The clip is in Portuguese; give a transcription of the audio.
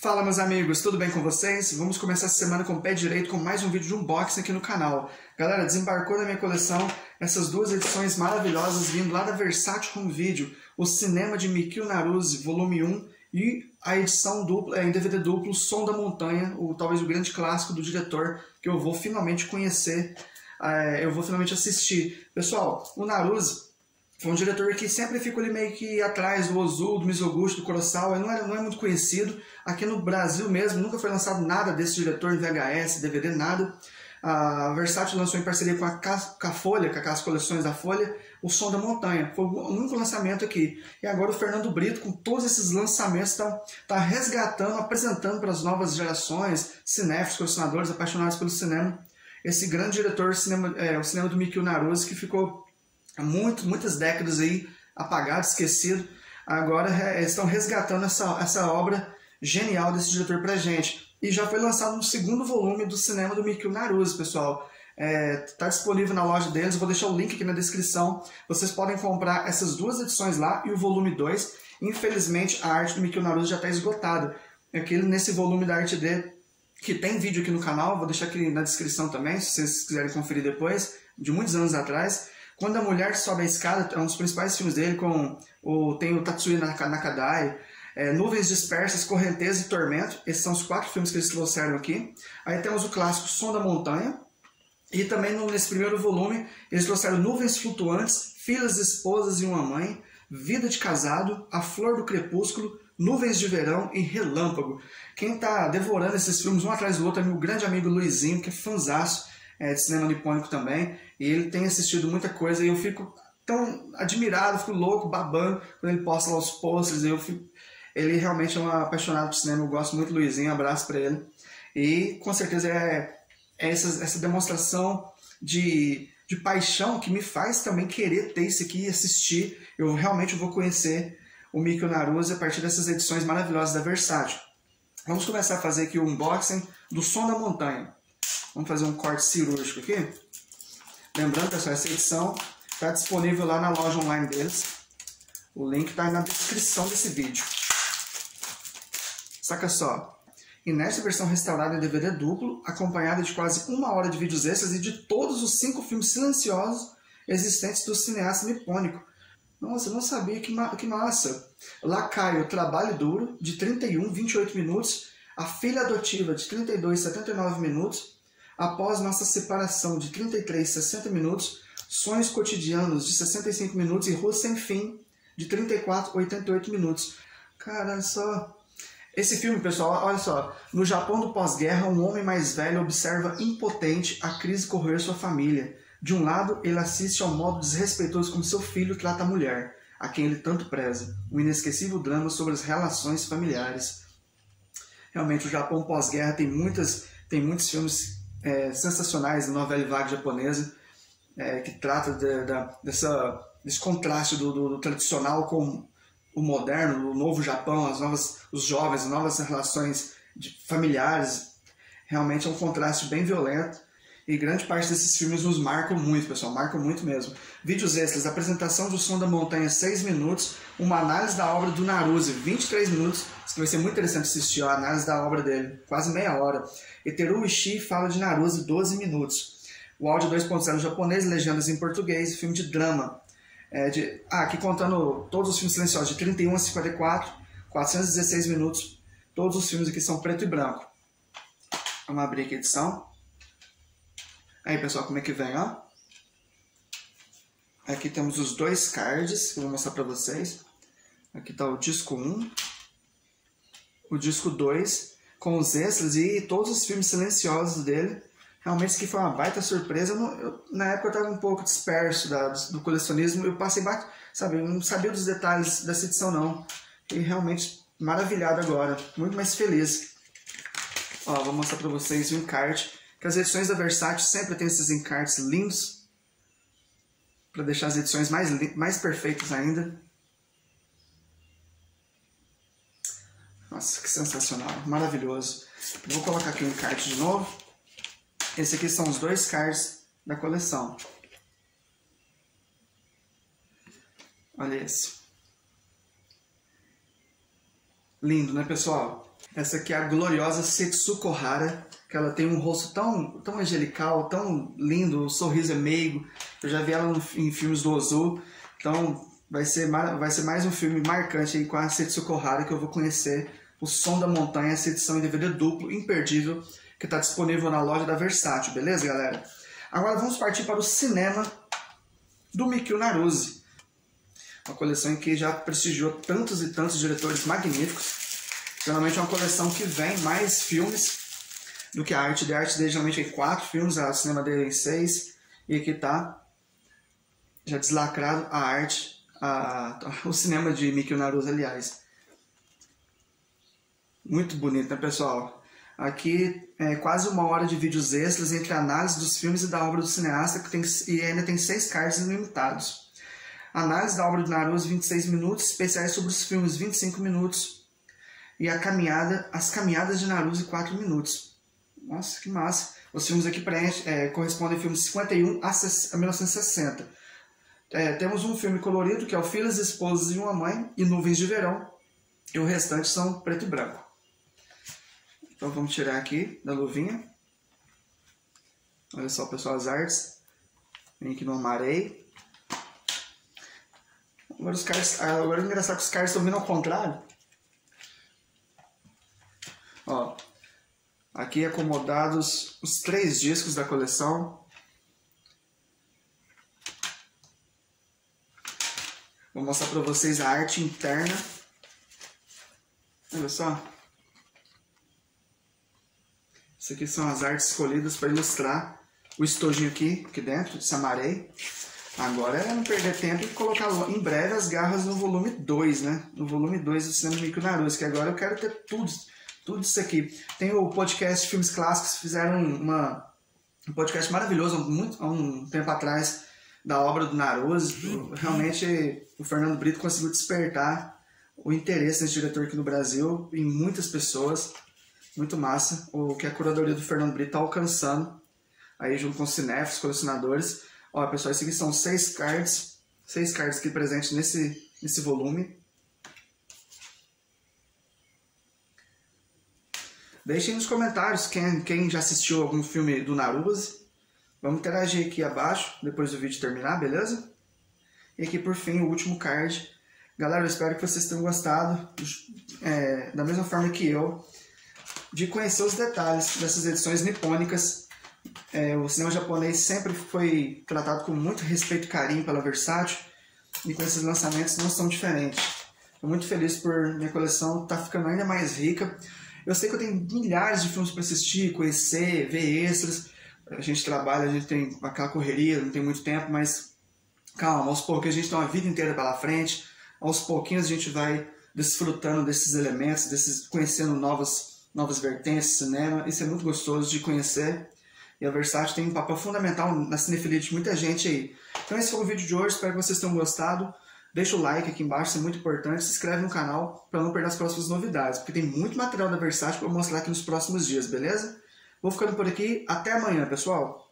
Fala meus amigos, tudo bem com vocês? Vamos começar essa semana com o pé direito com mais um vídeo de unboxing aqui no canal. Galera, desembarcou na minha coleção essas duas edições maravilhosas vindo lá da Versátil Home Video, o Cinema de Mikio Naruse, volume 1 e a edição dupla, em DVD duplo, Som da Montanha, talvez o grande clássico do diretor que eu vou finalmente conhecer, eu vou finalmente assistir. Pessoal, o Naruse foi um diretor que sempre ficou ali meio que atrás do Ozu, do Mizoguchi, do Kurosawa. Ele não é muito conhecido. Aqui no Brasil mesmo, nunca foi lançado nada desse diretor em VHS, DVD, nada. A Versátil lançou em parceria com a Folha, com as coleções da Folha, o Som da Montanha. Foi o único lançamento aqui. E agora o Fernando Brito, com todos esses lançamentos, está resgatando, apresentando para as novas gerações, cinéfilos, colecionadores, apaixonados pelo cinema, esse grande diretor, o cinema do Mikio Naruse, que ficou muitas décadas aí apagado, esquecido. Agora estão resgatando essa obra genial desse diretor pra gente. E já foi lançado um segundo volume do cinema do Mikio Naruse, pessoal. Está disponível na loja deles, eu vou deixar o link aqui na descrição. Vocês podem comprar essas duas edições lá e o volume 2. Infelizmente a arte do Mikio Naruse já está esgotada. Nesse volume da arte dele, que tem vídeo aqui no canal, vou deixar aqui na descrição também, se vocês quiserem conferir depois, de muitos anos atrás. Quando a Mulher Sobe a Escada, é um dos principais filmes dele, tem o Tatsuya Nakadai, Nuvens Dispersas, Correnteza e Tormento. Esses são os 4 filmes que eles trouxeram aqui. Aí temos o clássico Som da Montanha. E também nesse primeiro volume, eles trouxeram Nuvens Flutuantes, Filhas, Esposas e uma Mãe, Vida de Casado, A Flor do Crepúsculo, Nuvens de Verão e Relâmpago. Quem está devorando esses filmes um atrás do outro é meu grande amigo Luizinho, que é fãzaço de cinema nipônico também, e ele tem assistido muita coisa, e eu fico tão admirado, fico louco, babando, quando ele posta lá os posters. Ele realmente é um apaixonado por cinema, eu gosto muito do Luizinho, um abraço para ele, e com certeza essa demonstração de paixão que me faz também querer ter isso aqui e assistir. Eu realmente vou conhecer o Mikio Naruse a partir dessas edições maravilhosas da Versátil. Vamos começar a fazer aqui o unboxing do Som da Montanha. Vamos fazer um corte cirúrgico aqui. Lembrando, pessoal, essa edição está disponível lá na loja online deles. O link está na descrição desse vídeo. Saca só. E nesta versão restaurada em DVD duplo, acompanhada de quase 1 hora de vídeos extras e de todos os 5 filmes silenciosos existentes do cineasta nipônico. Nossa, eu não sabia, que massa. Lacaio, Trabalho Duro, de 31-28 minutos. A Filha Adotiva, de 32-79 minutos. Após Nossa Separação, de 33-60 minutos, Sonhos Cotidianos, de 65 minutos, e Rua Sem Fim, de 34-88 minutos. Cara, só... Esse filme, pessoal, olha só. No Japão do pós-guerra, um homem mais velho observa impotente a crise corroer sua família. De um lado, ele assiste ao modo desrespeitoso como seu filho trata a mulher, a quem ele tanto preza. Um inesquecível drama sobre as relações familiares. Realmente, o Japão pós-guerra tem muitos filmes sensacionais da novela vague japonesa, que trata desse contraste do tradicional com o moderno, o novo Japão, os jovens, as novas relações familiares. Realmente é um contraste bem violento, e grande parte desses filmes nos marcam muito, pessoal, marcam muito mesmo. Vídeos extras: apresentação do Som da Montanha, 6 minutos, uma análise da obra do Naruse, 23 minutos, isso que vai ser muito interessante assistir, a análise da obra dele, quase meia hora. Eteru Ishii fala de Naruse, 12 minutos. O áudio 2.0 japonês, legendas em português, filme de drama. Aqui contando todos os filmes silenciosos, de 31-54, 416 minutos. Todos os filmes aqui são preto e branco. Vamos abrir aqui a edição. Aí, pessoal, como é que vem, ó. Aqui temos os 2 cards, que eu vou mostrar pra vocês. Aqui tá o disco 1, o disco 2, com os extras e todos os filmes silenciosos dele. Realmente isso aqui foi uma baita surpresa. Na época eu estava um pouco disperso do colecionismo. Eu passei sabe, eu não sabia dos detalhes dessa edição não. E realmente maravilhado agora, muito mais feliz. Ó, vou mostrar para vocês o encarte, que as edições da Versátil sempre tem esses encartes lindos, para deixar as edições mais perfeitas ainda. Nossa, que sensacional, maravilhoso. Vou colocar aqui o encarte de novo. Esse aqui são os 2 cards da coleção. Olha esse. Lindo, né, pessoal? Essa aqui é a gloriosa Setsuko Hara, que ela tem um rosto tão angelical, tão lindo, o sorriso é meigo. Eu já vi ela em filmes do Ozu, então vai ser mais um filme marcante aí com a Setsuko Hara, que eu vou conhecer. O Som da Montanha, essa edição em DVD duplo, imperdível, que está disponível na loja da Versátil, beleza, galera? Agora vamos partir para o cinema do Mikio Naruse. Uma coleção em que já prestigiou tantos e tantos diretores magníficos. Geralmente é uma coleção que vem mais filmes do que a arte dele. A arte dele geralmente tem 4 filmes, o cinema dele é em 6. E aqui está já deslacrado a arte, o cinema de Mikio Naruse, aliás. Muito bonito, né, pessoal? Aqui é quase 1 hora de vídeos extras entre a análise dos filmes e da obra do cineasta, e ainda tem 6 cards ilimitados. Análise da obra do Naruse, 26 minutos, especiais sobre os filmes, 25 minutos. E as caminhadas de Naruse, 4 minutos. Nossa, que massa. Os filmes aqui correspondem a filmes 51 a 1960. Temos um filme colorido, que é o Filhas, Esposas e uma Mãe, e Nuvens de Verão. E o restante são preto e branco. Então vamos tirar aqui da luvinha. Olha só, pessoal, as artes. Vem aqui no Amarei. Agora é engraçado que os cards estão vindo ao contrário. Ó, aqui acomodados os 3 discos da coleção. Vou mostrar para vocês a arte interna. Olha só. Isso aqui são as artes escolhidas para ilustrar o estojinho aqui dentro, esse Amarei. Agora é não perder tempo e colocar em breve as garras no volume 2, né? No volume 2 do cinema Mikio Naruse, que agora eu quero ter tudo isso aqui. Tem o podcast Filmes Clássicos, fizeram um podcast maravilhoso há um tempo atrás da obra do Naruse. Realmente o Fernando Brito conseguiu despertar o interesse desse diretor aqui no Brasil em muitas pessoas. Muito massa o que a curadoria do Fernando Brito está alcançando aí junto com os cinéfilos, colecionadores. Ó, pessoal, esses aqui são 6 cards aqui presentes nesse volume. Deixem nos comentários quem já assistiu algum filme do Naruse. Vamos interagir aqui abaixo, depois do vídeo terminar, beleza? E aqui, por fim, o último card. Galera, eu espero que vocês tenham gostado, da mesma forma que eu, de conhecer os detalhes dessas edições nipônicas. O cinema japonês sempre foi tratado com muito respeito e carinho pela Versátil, e com esses lançamentos não são diferentes. Estou muito feliz por minha coleção estar ficando ainda mais rica. Eu sei que eu tenho milhares de filmes para assistir, conhecer, ver extras. A gente trabalha, a gente tem aquela correria, não tem muito tempo, mas calma, aos poucos a gente tem uma vida inteira pela frente. Aos pouquinhos a gente vai desfrutando desses elementos, conhecendo novas vertentes de cinema. Isso é muito gostoso de conhecer. E a Versátil tem um papel fundamental na cinefilia de muita gente aí. Então esse foi o vídeo de hoje, espero que vocês tenham gostado. Deixa o like aqui embaixo, isso é muito importante. Se inscreve no canal para não perder as próximas novidades, porque tem muito material da Versátil para mostrar aqui nos próximos dias, beleza? Vou ficando por aqui, até amanhã, pessoal!